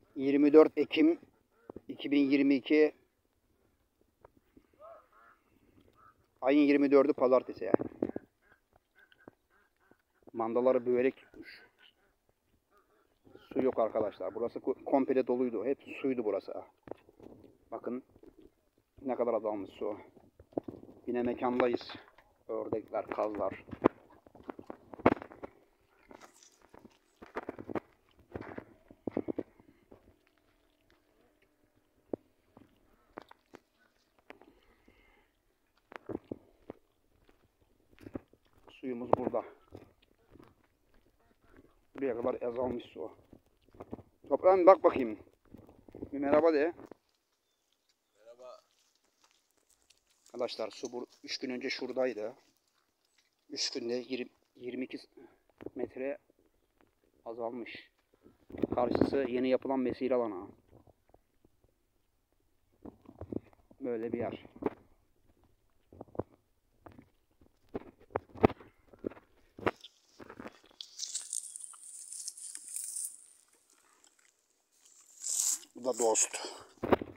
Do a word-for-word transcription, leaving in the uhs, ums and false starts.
yirmi dört Ekim iki bin yirmi iki ayın yirmi dördü pazartesi ya. Mandaları büyüyerek tutmuş. Su yok arkadaşlar. Burası komple doluydu. Hep suydu burası. Bakın ne kadar azalmış su. Yine mekandayız. Ördekler, kazlar. Suyumuz burada. Buraya kadar azalmış su. Toprağım bak bakayım. Bir merhaba de. Merhaba. Arkadaşlar su üç gün önce şuradaydı. üç günde yirmi iki metre azalmış. Karşısı yeni yapılan mesire alanı. Böyle bir yer. Bu da dost.